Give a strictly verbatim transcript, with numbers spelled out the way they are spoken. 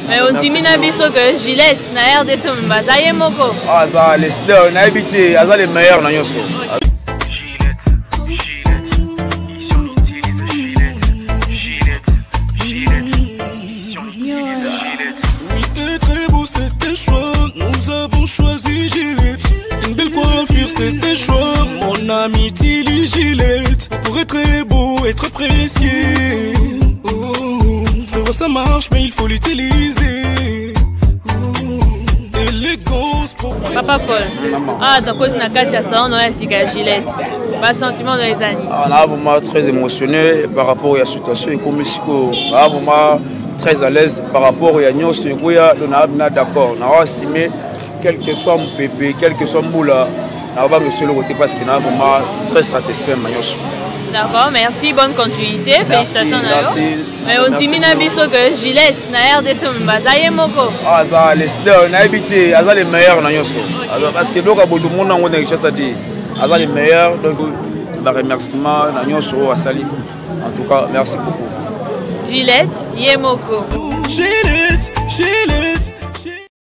Mais on dit que Gillette, na R D C Mbazaye Moko. Ah, ça, les stars, on a évité, ça les meilleurs dans Yosso. Gillette, Gillette, ici on utilise Gillette, Gillette, Gillette, ici on utilise Gillette. Oui, t'es très beau, c'était choix, nous avons choisi Gillette. Une belle coiffure, c'était choix, mon ami utilise Gillette. Pour être très beau, être apprécié. Oh, frérot, ça marche, mais il faut l'utiliser. Papa Paul, ah, donc on a quatre salons, on a un Gillette. Pas sentiment dans les années. On a vraiment très émotionné par rapport à la situation économique. On a vraiment très à l'aise par rapport à la situation. On a d'accord. On a assumé, quel que soit mon pépé, quel que soit mon boula, on va me le côté parce qu'on a vraiment très satisfait. D'accord, merci, bonne continuité, félicitations. Merci. Mais on dit que Gillette, na R D C Mbazaye Moko. Ah, ça, les stars, on a évité, ça les meilleurs dans Yosso. Parce que donc, tout le monde a une richesse à dire. Ça les meilleurs, donc, un remerciement dans Yosso à Sali. En tout cas, merci beaucoup. Gillette, Yemoko. Gillette, Gillette.